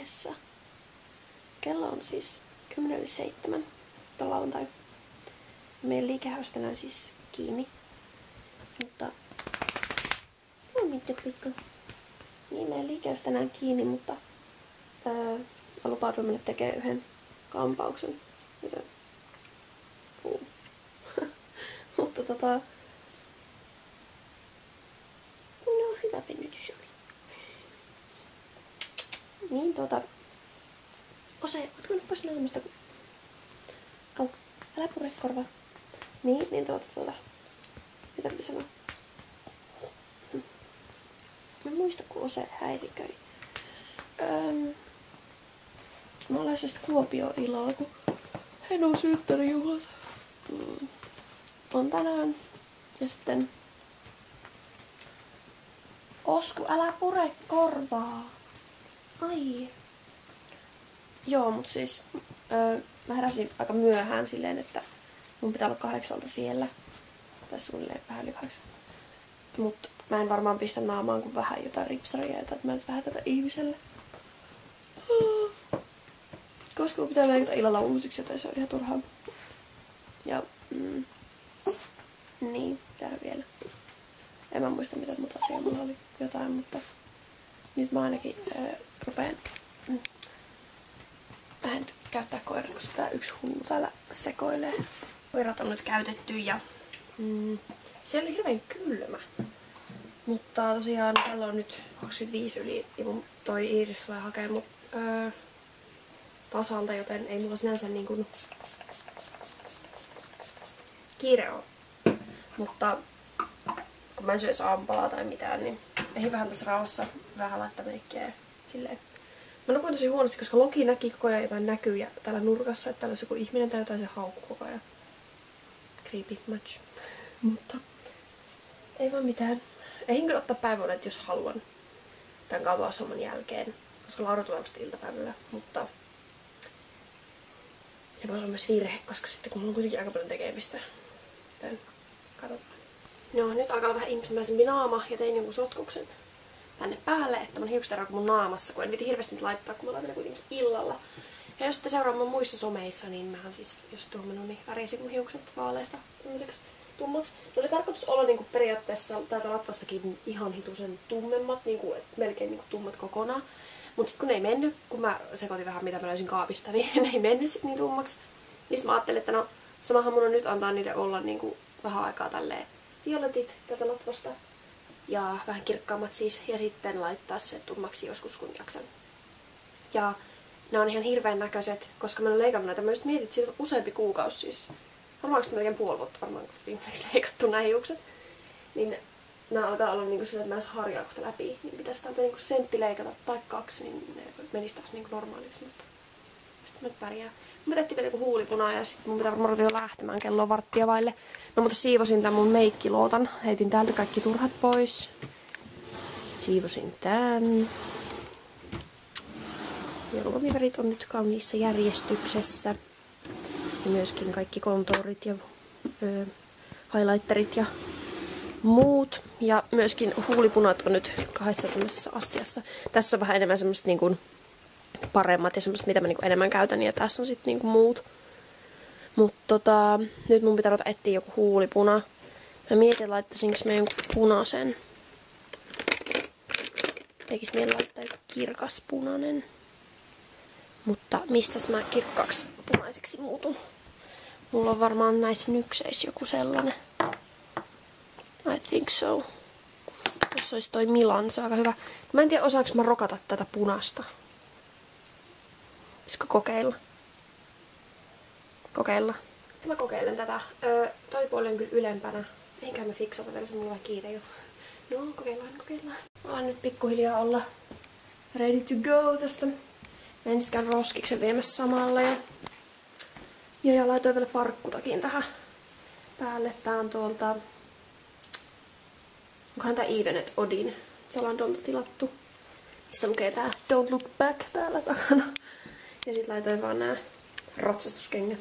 vaiheessa. Kello on siis 6:50 lauantai. Meidän liikehaus tänään siis kiinni. Mutta... No mitä pikku. Niin, meidän liikehaus tänään kiinni, mutta... mä lupauduin mennä tekemään yhden kampauksen. Joten... Fuu. Mutta no, hyvä venytys oli. Niin Ose, ootko nyt pois naamasta? Au, älä pure korvaa. Niin mitä piti sanoa? Mä en muista, kun Ose häiriköi. Mä olen siis Kuopioon illalla, kun hän on synttärijuhlat. On tänään. Ja sitten... Osku, älä pure korvaa. Ai. Joo, mut siis... mä heräsin aika myöhään silleen, että mun pitää olla 8 siellä. Tai suunnilleen vähän yli 8. Mut mä en varmaan pistä naamaan kuin vähän jotain ripsaria, että mä nyt vähän tätä ihmiselle. Koska mun pitää leikata illalla uusiksi, joten se on ihan turhaa. Ja... niin, täällä vielä. En mä muista mitä muuta asiaa mulla oli jotain, mutta... Nyt mä ainakin rupeen... Vähän käyttää koirat, koska tää yksi hullu täällä sekoilee. Koirat on nyt käytetty ja... se oli hirveän kylmä. Mutta tosiaan kello on nyt 25 yli ja mun toi Iiris tulee hakemaan mut tasalta, joten ei mulla sinänsä niin kuin kiire ole. Mutta kun mä en syö aamupalaa tai mitään, niin ei vähän tässä rauhassa vähän laittaa meikkiä silleen. Mä nukuin tosi huonosti, koska Loki näki koko ajan jotain näkyjä täällä nurkassa, että täällä olisi joku ihminen tai jotain, se haukku koko ajan. Creepy much. Mutta ei vaan mitään. Eihin kyllä ottaa päiväunet, jos haluan tämän kaavaushomman jälkeen, koska Laura tulee vasta iltapäivällä, mutta se voi olla myös virhe, koska sitten kun mulla on kuitenkin aika paljon tekemistä, joten katsotaan. No, nyt alkaa olla vähän ihmisenmäisempi naama ja tein jonkun sotkuksen tänne päälle, että mun hiukset eroaa mun naamassa, kun en viti hirveästi niitä laittaa, kun mä laitan ne kuitenkin illalla. Ja jos sitten seuraa mun muissa someissa, niin mähän siis, jos tuommoinen, niin värisin mun hiukset vaaleista tämmöiseksi tummaksi. Ne oli tarkoitus olla niinku periaatteessa täältä latvastakin ihan hitusen tummemmat, niinku, melkein niinku tummat kokonaan. Mut sit kun ne ei mennyt, kun mä sekoitin vähän mitä mä löysin kaapista, niin ne ei mennyt sit niin tummaksi. Niin sit mä ajattelin, että no samahan mun on nyt antaa niiden olla niinku vähän aikaa tälleen violetit täältä latvasta. Ja vähän kirkkaammat siis. Ja sitten laittaa se tummaksi joskus kun jaksan. Ja ne on ihan hirveän näköiset, koska mä en ole leikannut näitä. Mä just mietin, että siitä on useampi kuukausi siis. Varmaan melkein puoli vuotta varmaan viimeksi leikattu nämä hiukset. Niin nämä alkaa olla niinku sillä, että mä en harjaa kohta läpi. Niin pitäisi täältä niinku sentti leikata tai 2, niin ne menisi taas niinku normaaliksi. Mutta sitten mä nyt pärjää. Mä tehtiin vielä joku huulipunaa ja sitten mun pitää varmaan jo lähtemään kello 1:15. No mutta siivosin tän mun meikkilootan. Heitin täältä kaikki turhat pois. Siivosin tän. Ja luomivärit on nyt kauniissa järjestyksessä. Ja myöskin kaikki kontourit ja highlighterit ja muut. Ja myöskin huulipunat on nyt 2 tämmöisessä astiassa. Tässä on vähän enemmän semmoista niin kuin paremmat ja semmoista, mitä mä niin kuin enemmän käytän. Ja tässä on sitten niin kuin muut. Mutta nyt mun pitää ruveta etsiä joku huulipuna. Mä mietin, laittaisinko mä jonkun punaisen. Tekis mieli laittaa joku kirkas punainen. Mutta mistäs mä kirkkaaksi punaiseksi muutun? Mulla on varmaan näissä nykseissä joku sellainen. I think so. Jos olisi toi Milan, se on aika hyvä. Mä en tiedä, osaanko mä rokata tätä punasta. Pitäisikö kokeilla? Kokeilla. Mä kokeilen tätä. Toi puoli on kyllä ylempänä. Eikä me fiksata vielä, se mulla on kiire jo. No, kokeillaan. Alan nyt pikkuhiljaa olla ready to go tästä. Mä en sitkään roskiksen viemässä samalla. Ja laitoin vielä farkkutakin tähän päälle. Tää on tuolta... Onkohan tää Evenet Odin Zalandolta tilattu. Missä lukee tää Don't Look Back täällä takana. Ja sit laitoin vaan nää ratsastuskengät.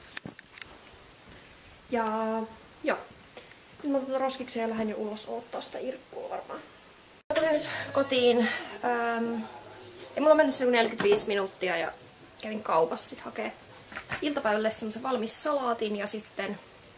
Ja joo. Nyt mä otan roskikseen ja lähden jo ulos odottaa sitä irkkua varmaan. Mä tulin nyt kotiin Ja mulla on mennyt se 45 minuuttia ja kävin kaupassa sit hakee iltapäivälle semmosen valmis salaatin ja sitten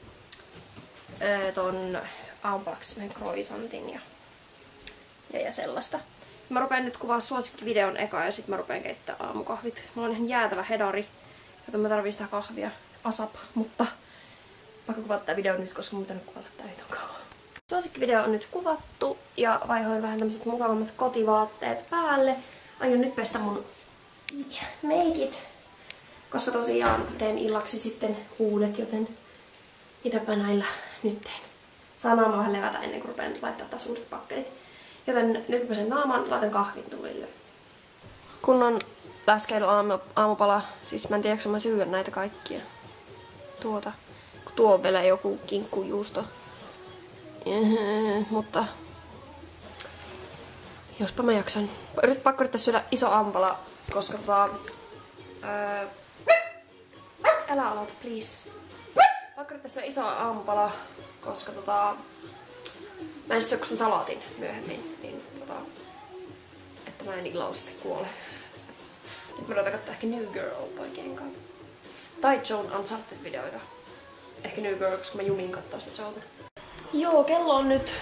ton aamupalaksi yhden croissantin ja sellaista. Mä rupean nyt kuvaa suosikkivideon eka ja sit mä rupean keittää aamukahvit. Mulla on ihan jäätävä hedari, joten mä tarviin sitä kahvia ASAP, mutta vaikka kuvata tää video nyt, koska mun pitää nyt kuvata tää hiton kauan. Suosikkivideo on nyt kuvattu ja vaihoin vähän tämmöset mukavammat kotivaatteet päälle. Aion nyt pestä mun meikit, koska tosiaan teen illaksi sitten uudet, joten mitäpä näillä nyt teen. Saa naama vähän levätä ennen kuin rupean laittaa taas uudet pakkelit. Joten nyt pesen naaman, laitan kahvin tulille. Kunnon läskeily aamupala, siis mä en tiedä, mä syödä näitä kaikkia. Tuo on vielä joku kinkkujuusto. Mutta jospa mä jaksan. Pakko yrittää syödä iso aamupala, koska älä aloita, please. Pakko yrittää syödä iso aamupala, koska mä en syö sen salaatin myöhemmin, niin että mä en illalla sitten kuole. Nyt mä yritän katsoa ehkä New Girl poikien kanssa. Tai Joan Uncharted-videoita. Ehkä New Girl, koska mä jumin kattoo sitä Joelta. Joo, kello on nyt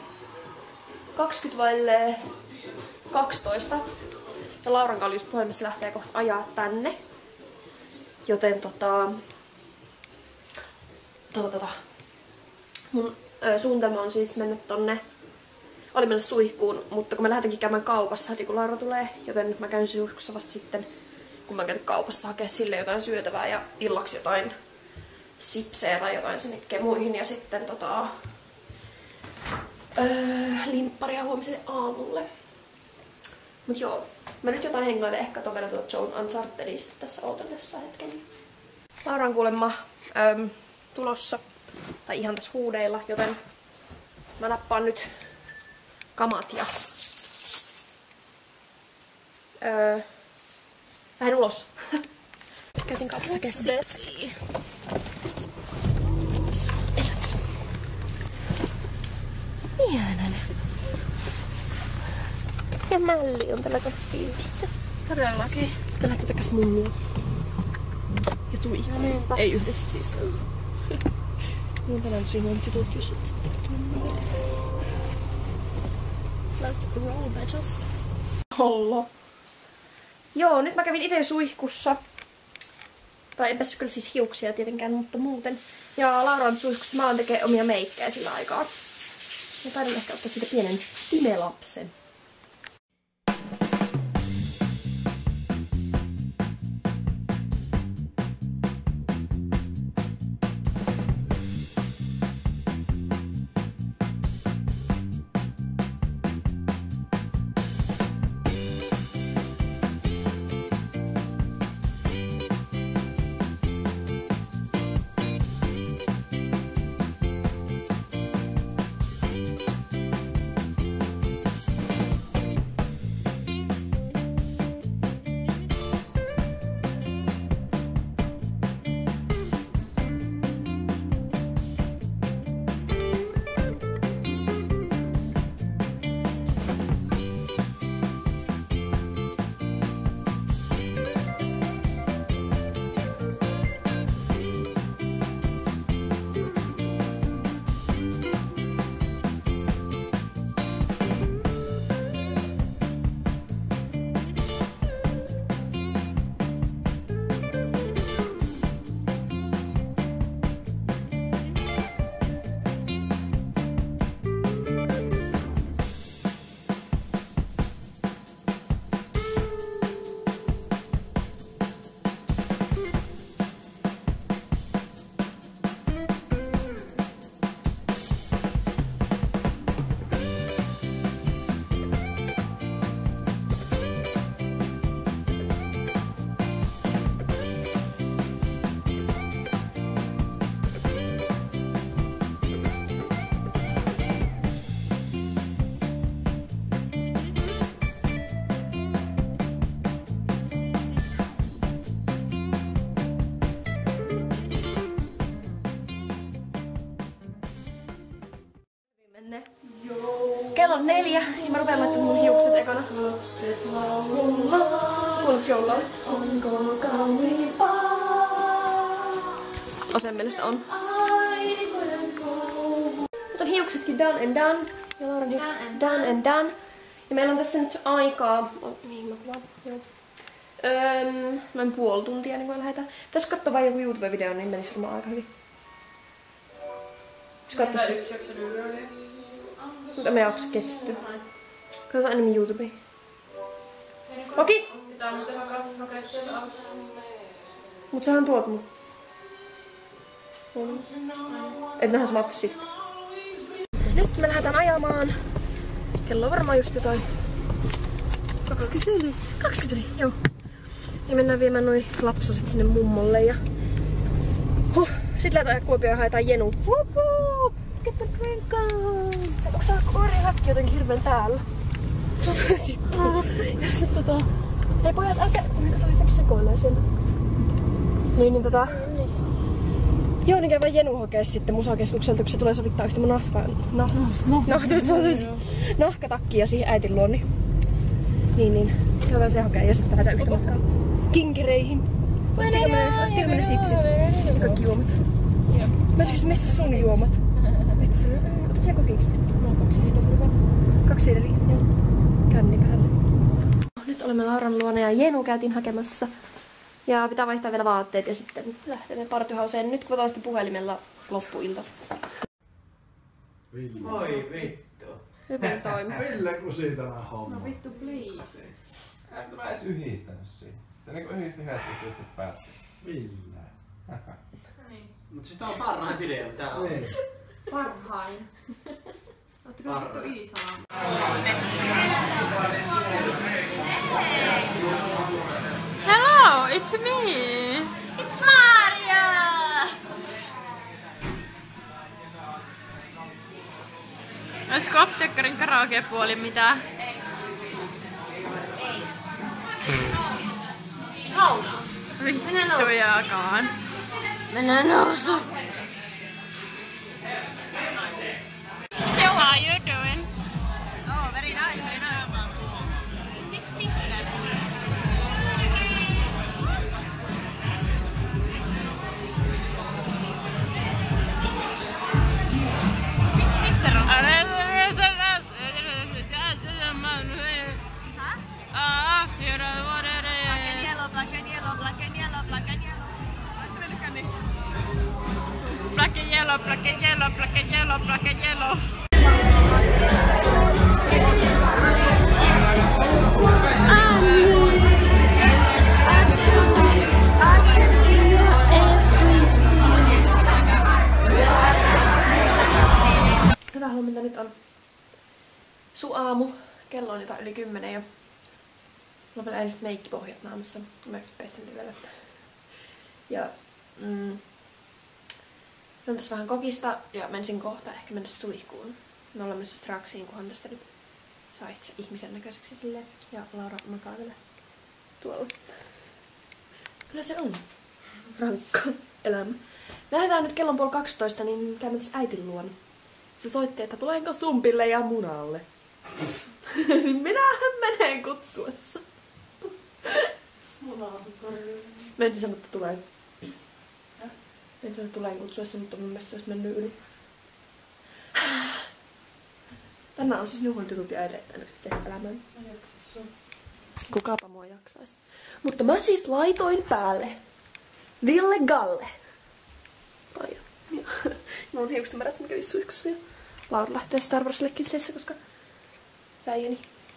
20:12. Ja Lauran kanssa just puhelimessa lähtee kohta ajaa tänne. Joten mun suunnitelma on siis mennä tonne. Oli mennä suihkuun, mutta kun mä lähdenkin käymään kaupassa heti kun Laura tulee, joten mä käyn suihkussa vasta sitten, kun mä käyn kaupassa hakea sille jotain syötävää ja illaksi jotain sipsejä tai jotain sinne kemuihin ja sitten limpparia huomiselle aamulle. Mut joo, mä nyt jotain hengailen ehkä katon vielä Joan Unchartedista tässä ootellessa hetken. Laura on kuulemma tulossa, tai ihan tässä huudeilla, joten mä nappaan nyt kamat ja vähän ulos. Käytin kaupasta käsiä. Ihanan. Ja Mälli on tällä kasviivissa. Todellakin. Tällä takas mummua. Ja tui. No, ei yhdessä siis. Niin tänään siinä on jutut just sitten. Let's roll, bitches. Hollo. Joo, nyt mä kävin ite suihkussa. Tai en pessyt kyllä siis hiuksia tietenkään, mutta muuten. Ja Laura on suihkussa, mä oon tekee omia meikkejä sillä aikaa. Ja taidan ehkä ottaa siitä pienen imelapsen. Menne. Kello on 4 ja mä rupean laittamaan mun hiukset ekana. Kuuletko joulua? Osan mielestä on. Nyt on hiuksetkin done and done. Ja Lauran hiukset done and done. Ja meillä on tässä nyt aikaa. Mihin mä kuvaan? Joo. Noin puoli tuntia niin kun lähdetään. Tässä katsoo vain joku YouTube-video, niin menisi varmaan aika hyvin. Mutta me ei jaksa keskittyä. Katsotaan enemmän YouTubea. Okei! Mut sähän tuot mut. Et nähdä samatta sitten. Nyt me lähdetään ajamaan. Kello on varmaan just jotain 20 yli, joo. Ja mennään viemään noi lapsoset sinne mummolle ja... Sit lähdetään ajaa Kuopioon ja haetaan Jenu. Get the drink on! Onks tää koirihäkki jotenkin hirveen täällä? Ja sit hei pojat, älkää... Yhtäkki sekoilee siellä. Niin joo, niin käydään Jenu hokee sitten musakeskukselta, kun se tulee sovittaa yhtä mun nahkatakkia siihen äitin luon. Niin. Käydään se hokee ja sitten lähdetään yhtä matkaa kinkereihin. Ottiko me ne sipsit ja kaikki juomat? Joo. Mä kysyn, missä sun juomat? Otat sen kokiksi? No, 2 siideriä. 2 siideriä, joo. Känni päälle. Nyt olemme Lauran luona ja Jenu käytiin hakemassa. Ja pitää vaihtaa vielä vaatteet ja sitten lähtee partyhauseen. Nyt kuvataan sitten puhelimella loppuilta. Ville. Voi vittu. Hyvin toimi. Ville kusi tämä homma. No vittu please. Eikö mä edes yhdistänyt siinä? Se niinku yhdisti hetkeksi ja sitten päätti. Ville. Niin. Mut siis tää on parhain video, mitä on. Niin. Parhain. Ootteko vittu Iisalaa? Hello, it's me! It's Maria! Olisiko apteekkarin karaokepuoli mitään? Ei. Nousu. Vittu jaakaan. Mennään nousu. So how are you doing? Oh, very nice, very nice. His sister. His sister on. Huh? You know what it is. Black and yellow, black and yellow, black and yellow, black and yellow. Black and yellow, black and yellow, black and yellow, black and yellow. Hyvää huomenta, nyt on aamu. Kello on jotain yli 10 ja mulla on vielä äänestä meikkipohjat naamassa. Mä pestelin vielä. Ja on tässä vähän kokista ja menisin kohta ehkä mennä suihkuun. Me ollaan myös Straxiin, kunhan tästä nyt saa itse ihmisen näköiseksi silleen. Ja Laura makaa vielä tuolla. Kyllä se on rankka elämä. Lähdetään nyt kellon 11:30, niin käymme tässä äitin luona. Se soitti, että tulenko sumpille ja munalle. Niin minähän menen kutsuessa. Mä en sano, että tulee. En sano, että tulee kutsuessa, mutta mun mielestä se olisi mennyt yli. Tämä on siis nuhuntytut ja edelleen kesäelämään. Kukapa mua jaksais. Mutta mä siis laitoin päälle Ville Galle. Ai joo. Mä oon hiuksenmärät, mä kävin suihkussa ja Laura lähtee Star Warsille kisseissä, koska Väijäni.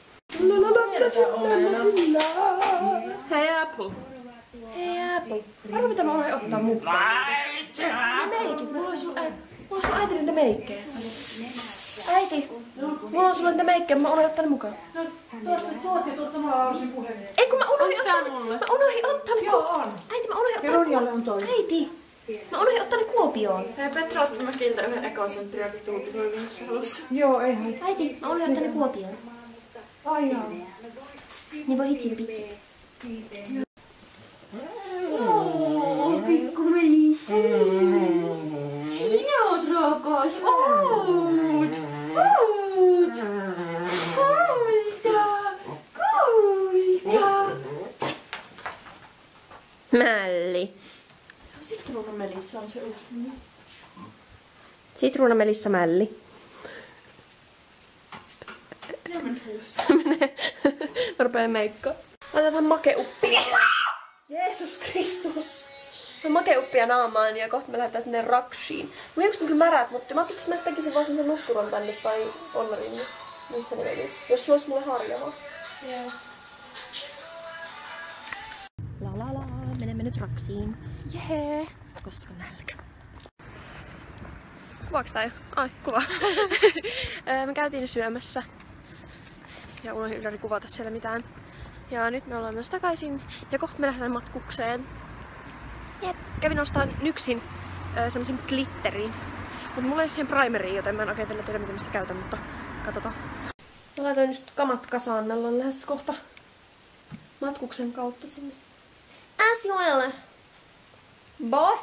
Hei Apple. Hei Apple. Arvo mitä mä unohdin ottaa mukaan. Ne meikit. Mulla on sun äiti niitä meikkejä. Äiti. Mulla on sulle niitä meikkejä, mä unohdin ottaa ne mukaan. Tuot ja tuot samalla laulasin puhelimeen. Ei kun mä unohdin ottaa ne. Mä unohdin ottaa ne. Joo on. Äiti mä unohdin ottaa ne. Ronjalle on toi. Äiti. Mä unohdin ottaa ne Kuopioon. Hei Petra otti mä kiltä yhden ekosenttiä tuulisoivin, jos sä halussa. Joo, ei haittaa. Äiti, mä unohdin ottaa ne Kuopioon. Ai jaa. Niin voi hitsin pitsi. Pikku Melissa. Sinä oot rakas. Oot. Mälli. Se on sitruunamelissa on se uusi nimi. Sitruunamelissa Mälli. Menee. Mä rupeen meikkoon. Laitetaan vähän makeuppia. Jeesus Kristus. Mä makeuppia naamaan ja kohta me lähdetään sinne Rakshiin. Mun hiukset on kyllä märät, mutta mä ajattelin, että mä tekisin vaan semmosen nukkuron tänne tai ollarin. Niin mistä ne menisi? Jos sulla olisi mulle harjavaa. Joo. La. Menemme nyt Raksiin. Jee. Koska nälkä. Kuvaaks tää jo? Ai, kuva. Me käytiin syömässä. Ja unohdin ylläri kuvata siellä mitään. Ja nyt me ollaan myös takaisin. Ja kohta me lähdetään matkukseen. Jep. Kävin ostamaan Nyksin semmosen glitterin. Mut mulla ei siihen primeriin, joten mä en oikein tiedä miten mä sitä käytän, mutta katsotaan. Mä laitoin just kamat kasaan. Me ollaan lähes kohta matkuksen kautta sinne. Asioille! Boy!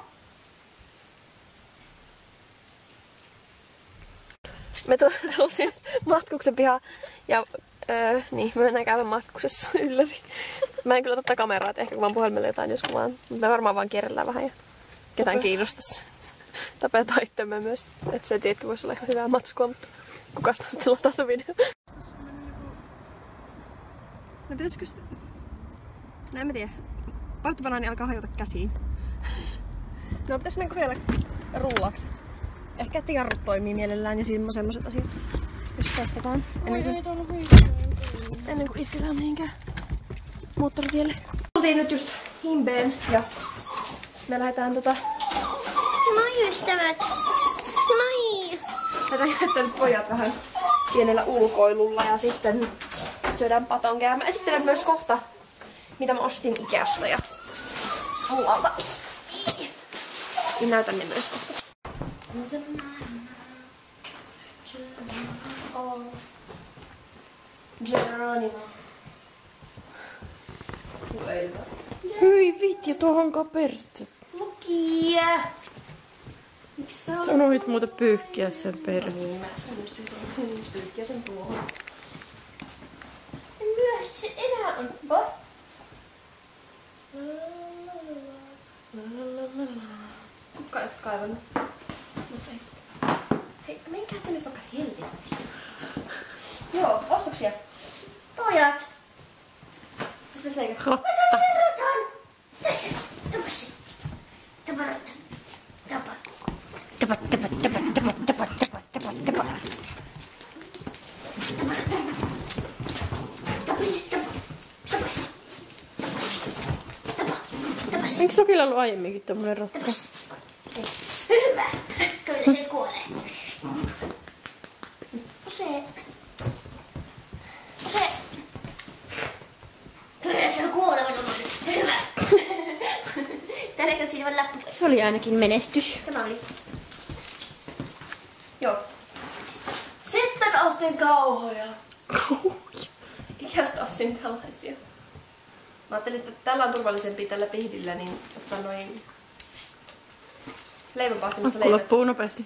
Me tultiin matkuksen pihaan ja niin, me mennään käydä matkuksessa ylläri. Mä en kyllä ottaa kameraa, että ehkä kuvaan puhelimelle jotain, jos kuvaan. Me varmaan vaan kierrellään vähän ja ketään kiinnostaisi. Tapetaan itsemme myös. Että se tietty voisi olla ihan hyvää matskua, mutta kukasta sitten latata video. No pitäisikö sitä... No en mä tiedä. Parttubanaani alkaa hajota käsiin. No pitäis mennä kokeilla rullaksi. Ehkä että jarrut toimii mielellään ja semmoset asiat. Jos testataan. Ennen kuin isketään mihinkään moottoritielle. Oltiin nyt just Himbeen ja me lähdetään Moi ystävät! Moi! Lähdetään jättää nyt pojat vähän pienellä ulkoilulla ja sitten syödään patonkeja. Mä esittelen myös kohta, mitä mä ostin Ikeasta ja muualta. Niin näytän ne myös kohta. Geronimo. Hyi vitja, tuohon kapersit. Lukia! Miks sä oot? Sanoit muuta pyyhkiä sen persi. Niin, mä äsken just pyyhkiä sen tuohon. Myös se enää on. Bo? Kuka ei kaivannut? Hei, menkää tänne vaikka helvettiin. Joo, ostoksia. Pojat! Mistä se leikät? Rotta. Verrataan! Tässä! Tapasin! Taparotan! Tapa! Tapa! Eikö Sokilla ollut aiemminkin tommonen rotta? Hyvä! Kyllä se kuolee. Kyllä se on kuolematon. Hyvä! Tänne siinä vaan läppä pois. Se oli ainakin menestys. Tämä oli. Joo. Sitten ostin kauhoja. Kauhoja? Ikästä ostin tällaisia. Mä ajattelin, että tällä on turvallisempi tällä pihdillä, niin ottaa noin leivänpahtimista Akku leivät. loppuu nopeasti.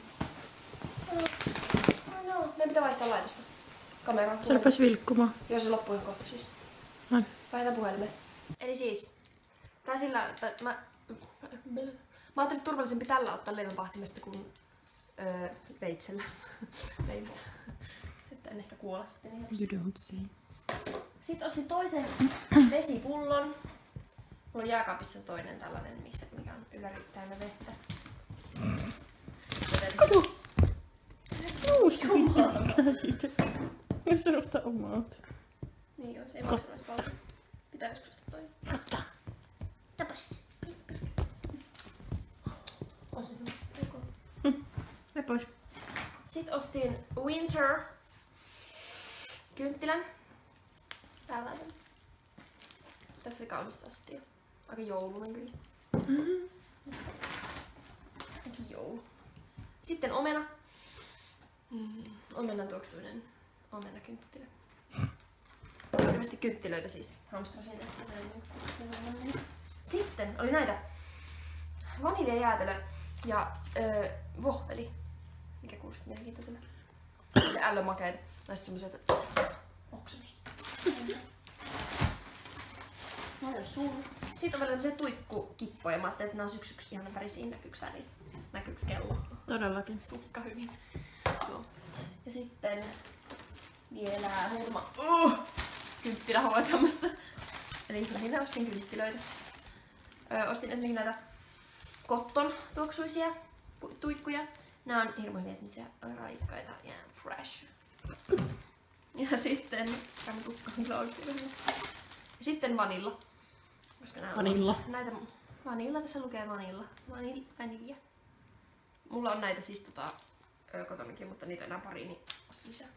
No, meidän pitää vaihtaa laitosta. Kameraa. Se rupesi vilkkumaan. Joo, se loppuu ihan kohta siis. Aina. Vaihdetaan puhelimeen. Eli siis, tää sillä, mä ajattelin, että turvallisempi tällä ottaa leivänpahtimesta kuin veitsellä leivät. Että en ehkä kuolla sitten ihan. You don't see. Sitten ostin toisen vesipullon. Mulla on jääkaapissa toinen tällainen, mikä on ylläri täynnä vettä. Kato! Uusi käsite. Voisi perustaa omaat. Niin joo, se ei maksa noista paljon. Pitää joskus ostaa toinen. Katta. Tapas. Mene pois. Sitten ostin Winter kynttilän. Tällainen. Tässä oli kaunis astia. Aika joulunen kyllä. Aika joulu. Sitten omena. Omenan tuoksuinen omenakynttilä. Ilmeisesti kynttilöitä siis hamstrasin, että se on nyt tässä sellainen. Sitten oli näitä vaniljajäätelö ja vohveli, mikä kuulosti mielenkiintoiselle. Ja ällömakeet. Näissä semmoiset oksennus. Mä oon sun. Sitten on vielä tämmöisiä tuikkukippoja. Mä ajattelin, että nää on yksi ihan värisiin. Näkyyks kello? Todellakin. Tukka hyvin. Joo. Ja sitten vielä muutama kynttilähova tämmöstä. Eli lähinnä ostin kynttilöitä. Ostin ensinnäkin näitä Cotton tuoksuisia tuikkuja. Nää on hirmu hyviä semmosia raikkaita ja fresh. Ja sitten tämä tukka on kyllä oikeesti hyvä. Ja sitten vanilla. Koska nää Vanilla. on näitä vanilla, tässä lukee vanilla. Vanilja. Mulla on näitä siis kotonakin, mutta niitä enää pari, niin ostin lisää.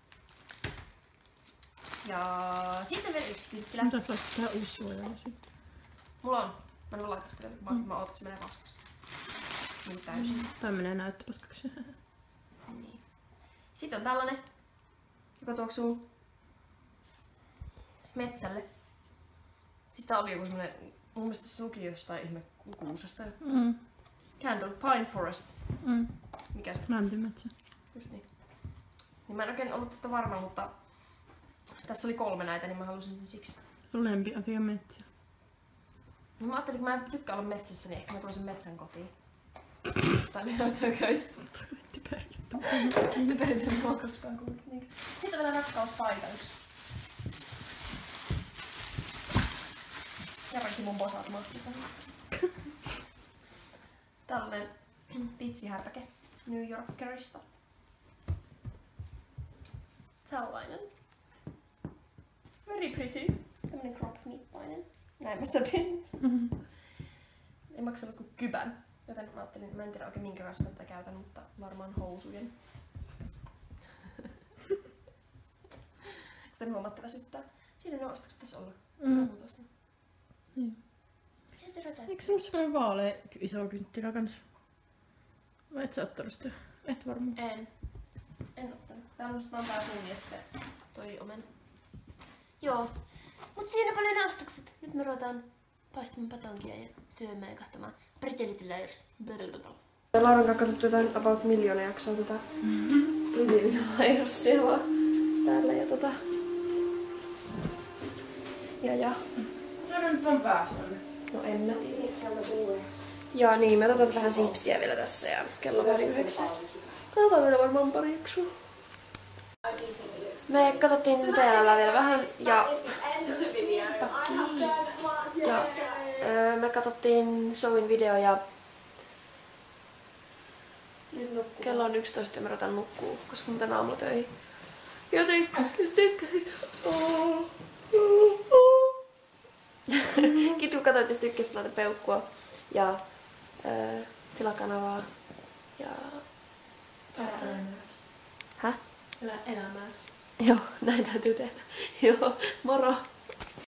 Ja sitten vielä yksi kynttilä. Mitä laittaa uusi suojalasi? Mulla on. Mä en voi laittaa sitä vielä, mä ootan, että se menee paskaksi. Niin täysin. Tai menee näyttöpaskaksi. Niin. Sitten on tällainen, joka tuoksuu metsälle. Siis tää oli joku semmonen, mun mielestä se luki jostain ihme kuusesta. Candle Pine Forest. Mikä se? Mäntymetsä. Just niin. Niin mä en oikein ollut tästä varma, mutta tässä oli 3 näitä, niin mä halusin sen siksi. Sun lempiasia metsä. No mä ajattelin, että mä en tykkää olla metsässä, niin ehkä mä tuon sen metsän kotiin. Tai löytököitä. Typerittä mä oon koskaan kuullut. Sitten on vielä rakkauspaita yksi. Kerrankin mun bosat mahti tähän. Tällainen pitsihärpäke New Yorkerista. Tällainen. Very pretty. Tämmönen crop-nippainen. Näin mä sitä pidin. Ei maksanut kuin kybän. Joten mä ajattelin, mä en tiedä oikein minkä kanssa tätä käytän, mutta varmaan housujen. Joten huomaatte väsyttää. Siinä ne ostokset tässä olla. Niin. Eikö sulla semmoinen vaalea iso kynttilä kans? Vai et sä ottanut sitä? Et varmaan. En ottanut. Täällä on vaan tää sun ja sitten toi omena. Joo. Mut siinä paljon ne ostokset. Nyt me ruvetaan paistamaan patonkia ja syömään ja katsomaan Pretty Little Liars. Lauran kanssa katsottu jotain about miljoona jaksoa tätä Pretty Little Liarsia vaan täällä ja Ja. Saadaan nyt vaan päästä. No en mä tiedä. Ja niin, mä otan vähän sipsiä vielä tässä ja kello on vähän 9. Katsotaan vielä varmaan pari jaksoa. Me katsottiin PL:llä vielä vähän ja me katsottiin Showin video ja kello on 11 ja mä ruvetaan nukkuu, koska mä tän aamulla töihin. Joten jos tykkäsit. Kiitos kun katsoit, jos tykkäsit laita peukkua ja tilakanavaa ja Häh? Elä elämääsi. Joo, näin täytyy tehdä. Joo, moro!